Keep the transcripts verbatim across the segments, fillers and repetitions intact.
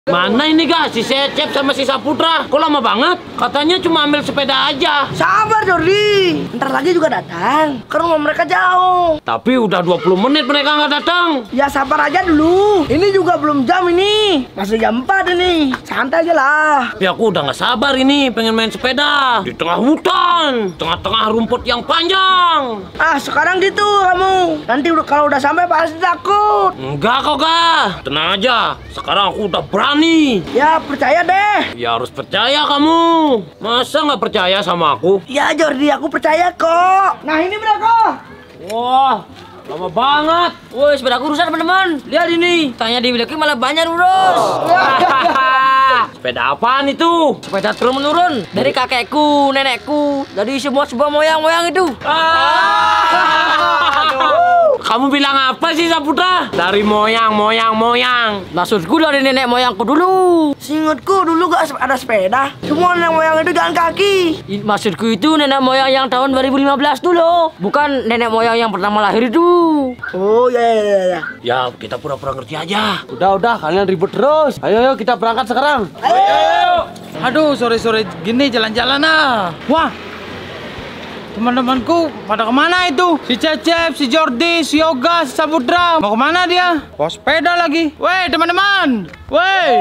Mana ini guys, si Secep sama si Saputra? Kok lama banget? Katanya cuma ambil sepeda aja. Sabar Jordi, ntar lagi juga datang. Ke rumah mereka jauh. Tapi udah dua puluh menit mereka nggak datang. Ya sabar aja dulu. Ini juga belum jam ini. Masih jam empat ini. Santai aja lah. Tapi aku udah nggak sabar ini, pengen main sepeda di tengah hutan, tengah-tengah rumput yang panjang. Ah sekarang gitu kamu. Nanti udah kalau udah sampai pasti takut. Enggak kok gak. Tenang aja. Sekarang aku udah berani. Ya percaya deh. Ya harus percaya kamu. Masa nggak percaya sama aku? Ya Jordi, aku percaya kok. Nah ini berapa? Wah, lama banget. Woi, sepeda aku rusak teman-teman. Lihat ini. Tanya di bilangnya malah banyak urus. Sepeda apaan itu? Sepeda turun menurun dari kakekku, nenekku, dari semua sebuah moyang-moyang itu. Kamu bilang apa sih Saputra? Dari moyang, moyang, moyang. Maksudku dari nenek moyangku dulu. Seingatku dulu gak ada sepeda. Semua nenek moyang itu jalan kaki. I- Maksudku itu nenek moyang yang tahun dua ribu lima belas dulu. Bukan nenek moyang yang pertama lahir itu. Oh ya ya ya. Ya, Ya kita pura-pura ngerti aja. Udah, udah, kalian ribut terus. Ayo, ayo, kita berangkat sekarang. Ayo. Aduh, sore-sore gini jalan-jalan ah. Wah, teman-temanku pada kemana itu? Si Cecep, si Jordi, si Yoga, si Saputra. Mau kemana dia? Bawa sepeda lagi. Weh, teman-teman. Weh.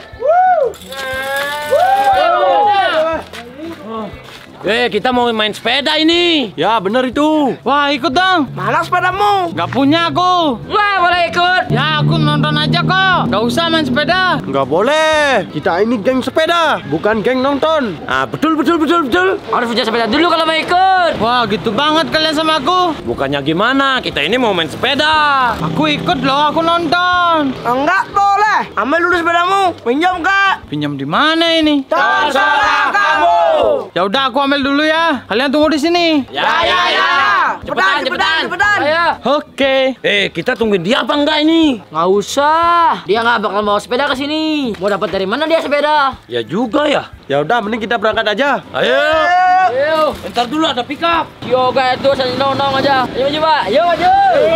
Eh, kita mau main sepeda ini. Ya, bener itu. Wah, ikut dong. Mana sepedamu? Gak punya aku. Wah, boleh ikut. Ya, aku nonton aja kok. Gak usah main sepeda. Gak boleh. Kita ini geng sepeda, bukan geng nonton. Ah, betul, betul, betul, betul. Harus punya sepeda dulu kalau mau ikut. Wah, gitu banget kalian sama aku. Bukannya gimana? Kita ini mau main sepeda. Aku ikut loh, aku nonton. Enggak boleh. Ambil dulu sepedamu. Pinjam kak. Pinjam di mana ini? Terserah kamu. Ya udah, aku ambil dulu ya. Kalian tunggu di sini. Ya, ya, ya. Cepetan, cepetan, cepetan. Ayo. Oke. Eh, kita tungguin dia apa enggak ini? Nggak usah. Dia nggak bakal bawa sepeda ke sini. Mau dapat dari mana dia sepeda? Ya juga ya. Ya udah, mending kita berangkat aja. Ayo. Ayo. Bentar dulu ada pick up. Yoga itu senong-nong aja. Ayo maju, Pak. Ayo maju.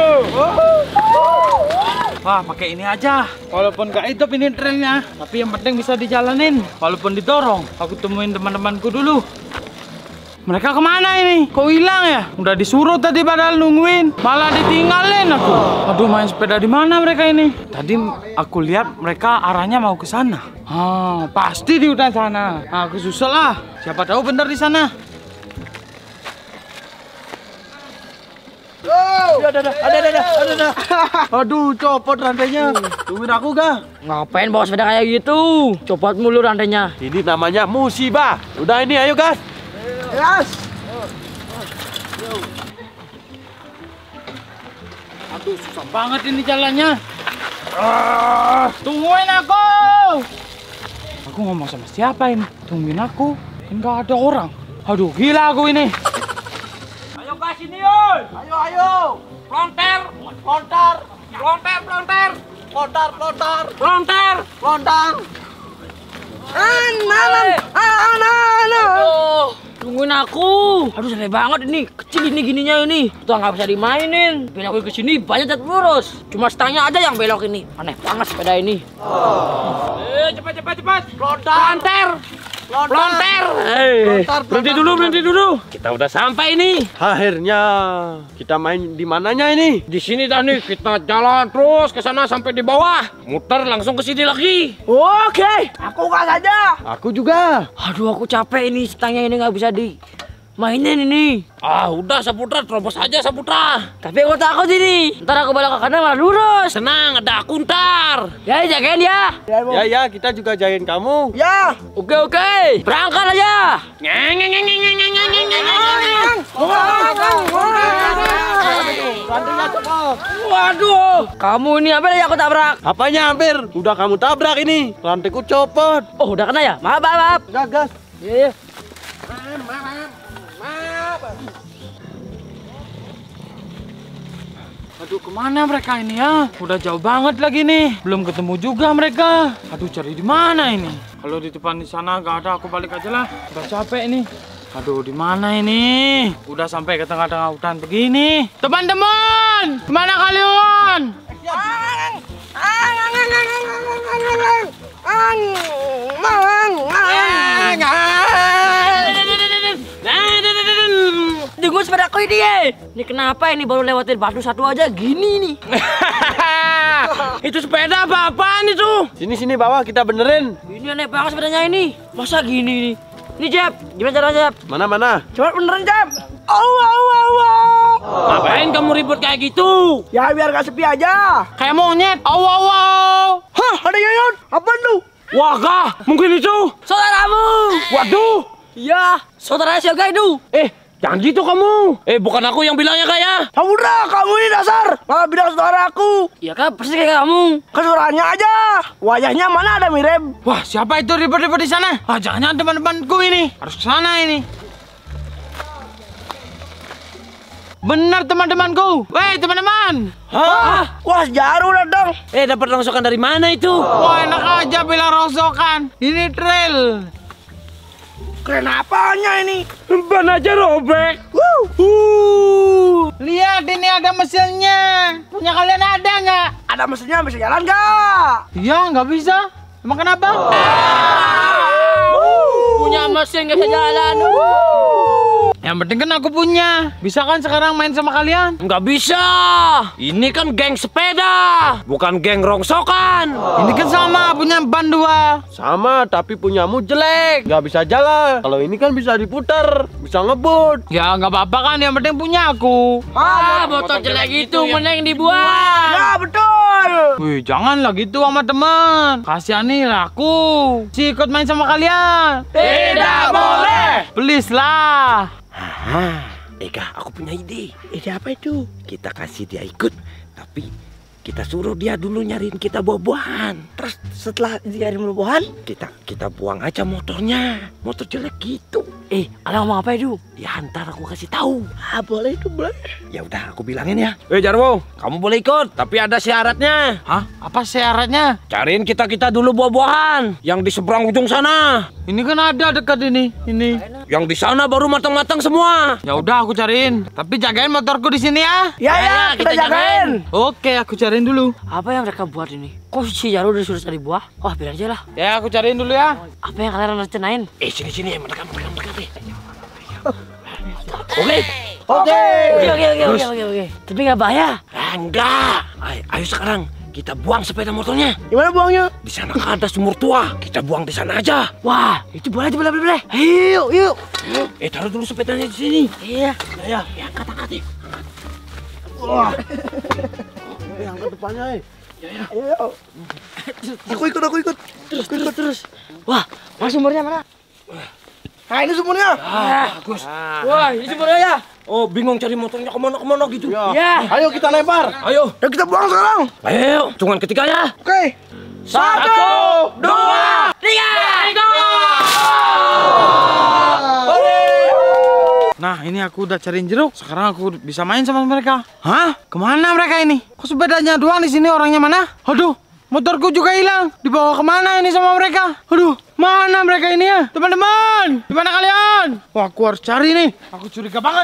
Wah, pakai ini aja. Walaupun gak hidup ini trailnya, tapi yang penting bisa dijalanin. Walaupun didorong. Aku temuin teman-temanku dulu. Mereka kemana ini? Kok hilang ya? Udah disuruh tadi padahal nungguin, malah ditinggalin aku. Aduh, main sepeda di mana mereka ini? Tadi aku lihat mereka arahnya mau ke sana. Ah, pasti di hutan sana. Nah, aku susul lah. Siapa tahu bener di sana. Ada, ada, ada, ada, ada, ada. Aduh, copot rantainya. Tungguin aku gak? Ngapain bawa sepeda kayak gitu? Copot mulu rantainya. Ini namanya musibah. Udah ini, ayo gas. Yes. Aduh, susah banget ini jalannya. Ah, tungguin aku. Aku ngomong sama siapa ini? Tungguin aku. Enggak ada orang. Aduh, gila aku ini. Ayo gas ini, yoi. Ayo, ayo. Lonter, lontar, lonter, lonter, Lontar, lontar, lonter. lontar. Anan, anan, Oh, tungguin aku. Aduh, capek banget ini. Kecil ini gininya ini. Tuh nggak bisa dimainin. Belok ke sini banyak cat lurus. Cuma setengahnya aja yang belok ini. Aneh banget sepeda ini. Eh, cepat, cepat, cepat. lontar, Lonter, lonter. Eh, berhenti dulu, berhenti dulu. Kita udah sampai ini. Akhirnya kita main di mananya ini? Di sini dah nih, kita jalan terus ke sana sampai di bawah. Muter langsung ke sini lagi. Oke, aku gas aja. Aku juga. Aduh, aku capek ini. Setengahnya ini nggak bisa dimainin ini. Ah, udah Saputra, terobos aja Saputra. Tapi aku takut ini. Ntar aku belok ke kanan malah lurus. Tenang, ada aku ntar. Ya, jagain ya. Ya, ya, kita juga jagain kamu. Ya. Oke, oke. Berangkat aja. Ngeng, ngeng, ngeng, ngeng, ngeng, ngeng, ngeng, ngeng, ngeng. Rantainya cepet. Waduh. Kamu ini apa ya aku tabrak? Apanya hampir? Udah kamu tabrak ini. Rantaiku copot. Oh, udah kena ya? Maaf, maaf, maaf. Udah gas. Iya, iya. Aduh, kemana mereka ini ya? Udah jauh banget lagi nih. Belum ketemu juga mereka. Aduh, cari di mana ini? Kalau di depan di sana nggak ada, aku balik aja lah. Udah capek nih. Aduh, di mana ini? Udah sampai ke tengah-tengah hutan begini. Teman-teman, kemana kalian? Ang, mang, mang. Tunggu sepeda aku ini ya. Ini kenapa ini baru lewatin batu satu aja gini nih? Itu sepeda apa-apaan itu? Sini sini bawa kita benerin. Ini aneh banget sepedanya ini. Masa gini nih? Ini Jeb, gimana caranya Jeb? Mana mana? Coba beneran Jam. Au au au au. Ngapain kamu ribut kayak gitu? Ya biar gak sepi aja. Kayak monyet. Aw aw aw. Hah, ada Yayun. Apa tuh? Wah kah, mungkin itu. Saudaramu. Waduh. Iya, saudara si Yoga itu. Eh, jangan gitu kamu. Eh, bukan aku yang bilangnya kayak. Saudara kamu ini dasar. Malah bilang saudara aku. Iya kan, persis kayak kamu. Kan suaranya aja. Wajahnya mana ada mirip. Wah, siapa itu ribut-ribut di sana? Ah, jangan-jangan teman-temanku ini. Harus ke sana ini. Benar teman-temanku. Weh, teman-teman. Hah? Wah, Jaru datang. Eh, dapat rongsokan dari mana itu? Wah, enak aja bilang rongsokan. Ini trail. Keren apanya ini? Ban aja robek. Wuh. Uh, lihat ini ada mesinnya. Punya kalian ada nggak? Ada mesinnya bisa jalan nggak? Iya, nggak bisa. Emang kenapa? Punya mesin gak bisa jalan. Yang penting kan aku punya. Bisa kan sekarang main sama kalian? Nggak bisa. Ini kan geng sepeda, bukan geng rongsokan. Ini kan sama, punya ban dua. Sama tapi punyamu jelek, nggak bisa jalan. Kalau ini kan bisa diputar, bisa ngebut. Ya nggak apa-apa kan, yang penting punya aku. Ah, motor jelek itu mending dibuang. Ya betul. Wih, janganlah gitu sama teman. Kasihanilah aku. Si ikut main sama kalian. Tidak boleh. Please lah. Ah, Eka, aku punya ide. Ide apa itu? Kita kasih dia ikut, tapi kita suruh dia dulu nyariin kita buah-buahan. Terus setelah dia buah-buahan, Kita kita buang aja motornya. Motor jelek gitu. Eh, Alang ngomong apa itu? Ya ntar aku kasih tahu. ah boleh itu boleh. Ya udah aku bilangin ya. Eh Jarwo, kamu boleh ikut, tapi ada syaratnya. Hah? Apa syaratnya? Cariin kita-kita dulu buah-buahan yang di seberang ujung sana. Ini kan ada dekat ini. Ini. Yang di sana baru matang-matang semua. Ya udah aku cariin. Tapi jagain motorku di sini ya. Ya ya, kita, kita jagain. Oke, aku cariin dulu. Apa yang mereka buat ini? Kok si Jaru disuruh cari buah? Wah, bilang aja lah. Ya, aku cariin dulu ya. Apa yang kalian rencanain? Eh sini-sini, mereka mereka mereka. Oke. Oke. Oke, oke, oke, oke, oke, oke. Tapi nggak bahaya. Ah, enggak. Ayo, ayo sekarang kita buang sepeda motornya. Gimana buangnya? Di sana kan ada sumur tua. Kita buang di sana aja. Wah, itu boleh, itu boleh, boleh, boleh. Ayo, yuk. Eh taruh dulu sepedanya di sini. Iya. Ya, ya, angkat angkat ya. Eh, angkat depannya, eh. Ayo. Aku ikut, aku ikut. Terus, terus, terus. Wah, mana sumbernya mana? Nah ini sumurnya. Ah, bagus. Wah, ini sumbernya ya. Oh, bingung cari motornya kemana-kemana gitu. Ya. Ayo kita lempar. Ayo, Ya kita buang sekarang. ayo, hitungan ketiga ya. Oke. Satu, dua, Tiga. Nah, ini aku udah cariin jeruk. Sekarang aku bisa main sama mereka. Hah? Kemana mereka ini? Kok sepedanya doang di sini, orangnya mana? Aduh, motorku juga hilang. Dibawa kemana ini sama mereka? Aduh, mana mereka ini ya? Teman-teman, di mana kalian? Wah, aku harus cari nih. Aku curiga banget.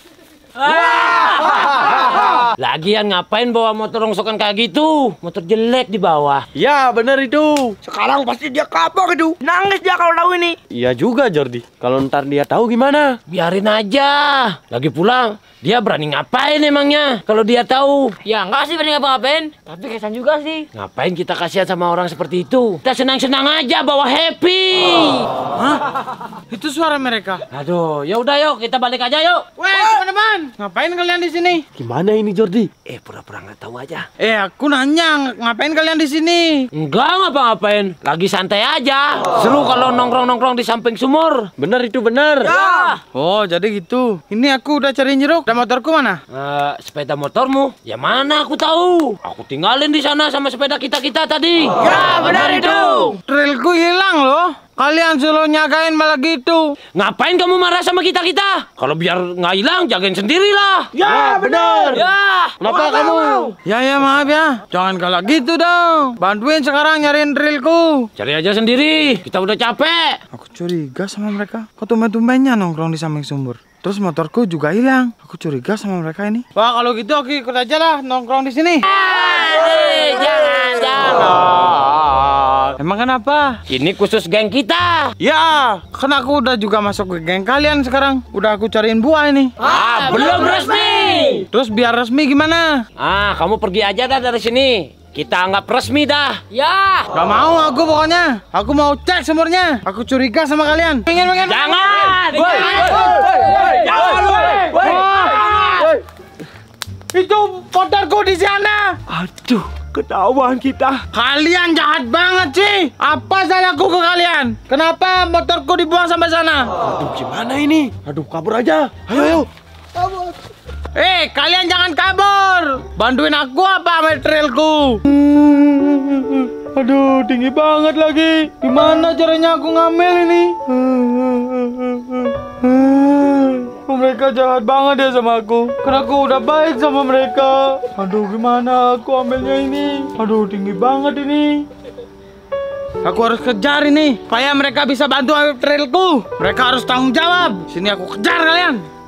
Lagian ngapain bawa motor rongsokan kayak gitu? Motor jelek di bawah. Ya bener itu. Sekarang pasti dia kapok itu. Nangis dia kalau tahu ini. Iya juga Jordi. Kalau ntar dia tahu gimana? Biarin aja. Lagi pulang, dia berani ngapain emangnya? Kalau dia tahu. Ya enggak sih berani ngapa-ngapain. Tapi kesan juga sih. Ngapain kita kasihan sama orang seperti itu? Kita senang-senang aja, bawa happy. Hah? Itu suara mereka. Aduh, ya udah yuk, kita balik aja yuk. Weh, teman-teman, ngapain kalian di sini? Gimana ini Jordi? Eh, pura-pura nggak tahu aja. Eh, aku nanya, ngapain kalian di sini? Enggak ngapa-ngapain, lagi santai aja. Seru kalau nongkrong-nongkrong di samping sumur. Bener itu bener. Ya. Oh, jadi gitu. Ini aku udah cariin jeruk. Dan motorku mana? Eh, sepeda motormu? Ya mana aku tahu. Aku tinggalin di sana sama sepeda kita-kita tadi. Ya benar itu. Trailku hilang loh. Kalian selalu nyagain malah gitu. Ngapain kamu marah sama kita-kita? Kalau biar nggak hilang, jagain sendirilah. Ya benar. Ya. Kenapa kamu? Ya ya maaf ya. Jangan galak gitu dong. Bantuin sekarang nyariin trailku. Cari aja sendiri. Kita udah capek. Aku curiga sama mereka. Kok tumben-tumbennya nongkrong di samping sumur. Terus motorku juga hilang. Aku curiga sama mereka ini. Wah, kalau gitu aku ikut aja lah nongkrong di sini. Eh, jangan, jangan. Emang kenapa? Ini khusus geng kita. Ya, kan aku udah juga masuk ke geng kalian sekarang. Udah aku cariin buah ini. Ah, belum resmi. Terus biar resmi gimana? Ah, kamu pergi aja dah dari sini. Kita anggap resmi dah. Ya. Gak mau aku pokoknya. Aku mau cek sumurnya. Aku curiga sama kalian. Pengen, pengen. Jangan. Itu motorku di sana. Aduh, ketahuan kita. Kalian jahat banget sih. Apa salahku ke kalian? Kenapa motorku dibuang sampai sana? Aduh, gimana ini? Aduh, kabur aja. Ayo, ayo. Eh, kalian jangan kabur. Bantuin aku apa sama trailku? Aduh, tinggi banget lagi. Gimana caranya aku ngambil ini? Mereka jahat banget ya sama aku. Karena aku udah baik sama mereka. Aduh, gimana aku ambilnya ini? Aduh, tinggi banget ini. Aku harus kejar ini supaya mereka bisa bantu ambil trailku. Mereka harus tanggung jawab. Sini aku kejar kalian.